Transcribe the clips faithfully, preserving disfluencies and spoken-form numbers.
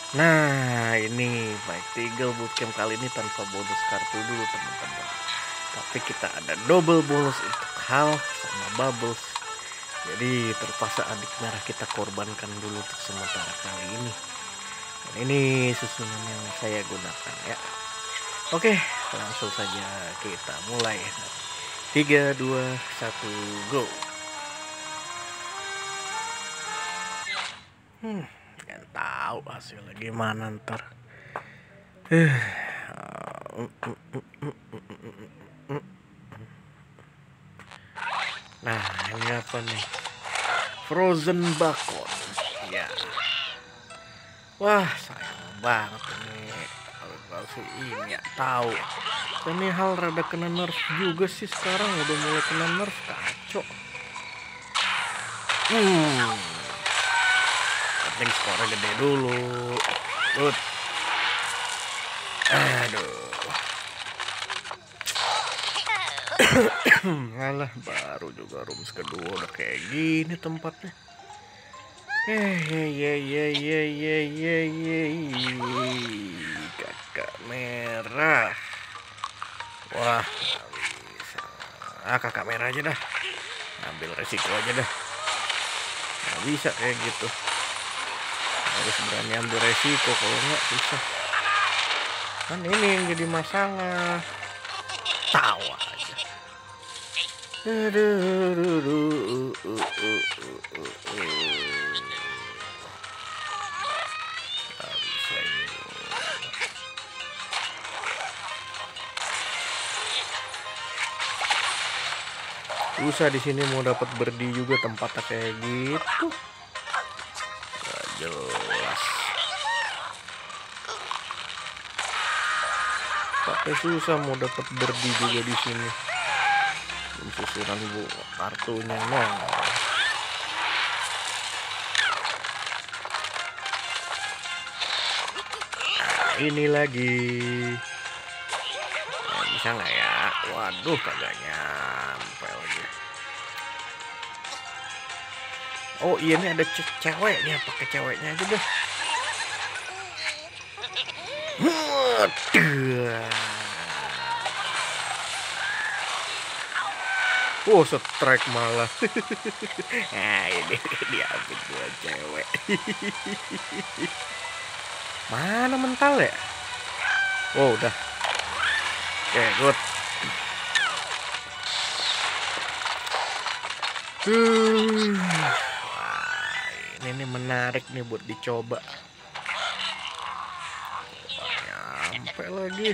Nah, ini Fight Eagle Bootcamp kali ini tanpa bonus kartu dulu teman-teman. Tapi kita ada double bonus untuk hal sama bubbles. Jadi terpaksa adik merah kita korbankan dulu untuk sementara kali ini. Dan ini susunan yang saya gunakan ya. Oke, langsung saja kita mulai. tiga, dua, satu, go. Hmm, nggak tahu hasilnya gimana ntar. Nah, ini apa nih? Frozen Bacon. Ya. Wah, sayang banget ini. Kalau si ini ya tahu. Ini hal rada kena nerf juga sih sekarang, udah mulai kena nerf, kacau. Hmm. Penting skornya gede dulu. Good. Aduh. Alah, baru juga rooms kedua udah kayak gini tempatnya. Eh, ye ye ye ye ye ye ye. Kakak merah. Wah, nggak bisa. Ah, kakak merah aja dah. Ambil resiko aja dah. Nggak bisa kayak gitu. Harus berani ambil resiko, kalau nggak susah. Kan ini yang jadi masalah. Tawa aja. Aduh, aduh, aduh, uh, uh, uh, uh, uh. Nggak bisa ini. Susah di sini mau dapat berdi juga tempatnya kayak gitu. Gak jelas. Tapi susah mau dapat berdi juga di sini. Susunan bu kartunya nong. Nah, ini lagi. Nah, bisa nggak ya? Waduh, kagak nyampe lagi. Oh iya, ini ada ceweknya, pakai ceweknya aja deh. Waduh. Oh, strike malah. Nah, ini diambil dua cewek. Mana mental ya? Oh, udah. Oke, okay, good. Hmm. Wah, ini nih menarik nih buat dicoba. Wah, nyampe lagi.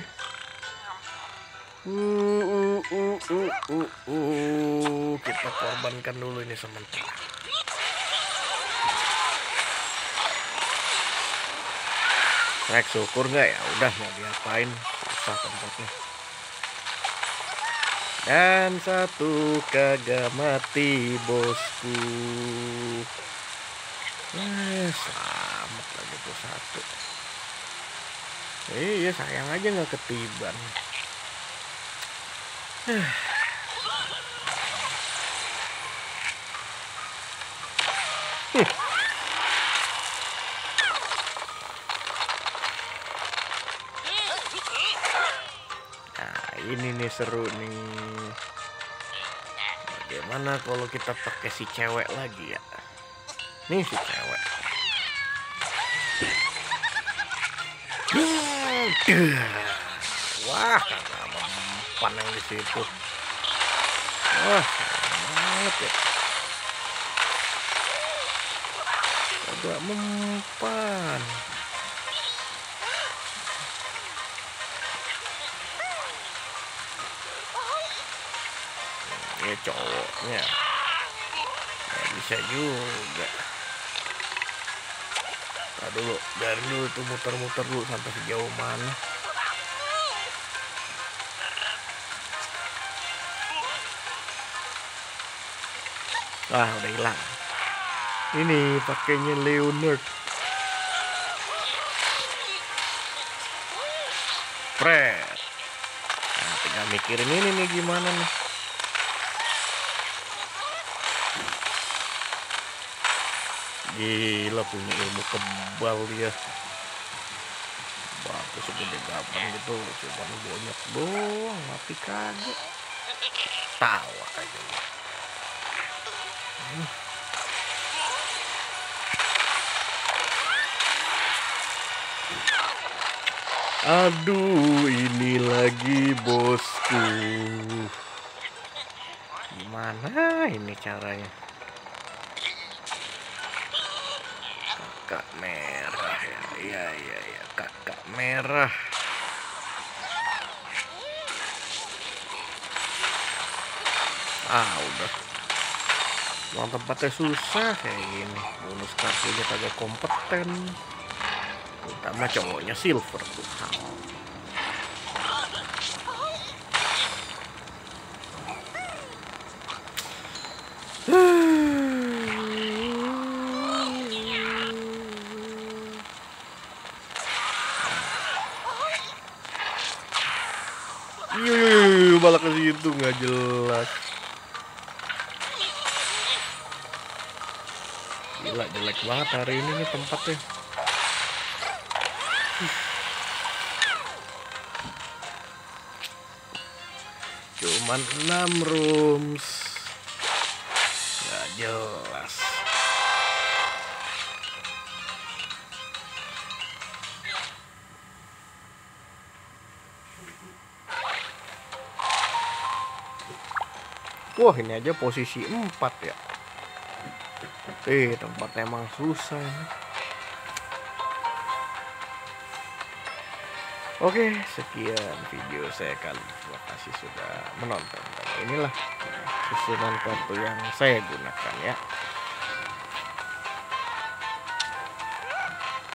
Uh, uh, uh, uh, uh, uh. Kita korbankan dulu ini sementara. Naik syukur nggak ya? Udah, mau diapain? Susah tempatnya. Dan satu kagak mati bosku. Eh, selamat lagi tuh satu. Eh, iya, sayang aja nggak ketiban. Hmm. Nah, ini nih seru nih. Bagaimana kalau kita pakai si cewek lagi ya? Nih si cewek. Wah, kagak mempan yang di situ. Wah, banget ya. Kagak mempan. Ini cowoknya. Nggak bisa juga. Nah, dulu dari dulu tuh muter-muter dulu sampai sejauh mana. Wah, udah hilang. Ini pakainya Leonard. Fred. Nah, tinggal mikirin ini nih gimana nih. Gila, punya ilmu kebal dia. batu segede gaban gitu, cuman bonyok doang, mati kagak. Tawa aja. Hmm. Aduh, ini lagi bosku. Gimana ini caranya? Kakak merah ya, iya iya ya, kakak merah. Ah udah, emang tempatnya susah kayak gini. Bonus kartunya kagak kompeten. Utama cowoknya silver tuh. Yuh, malah ke situ nggak jelas. Gila, jelek banget hari ini nih tempatnya. Cuman enam rooms, nggak jelas. Wah, ini aja posisi empat ya. Eh, tempatnya emang susah ini. Oke, sekian video saya kali ini. Terima kasih sudah menonton. Inilah susunan kartu yang saya gunakan ya.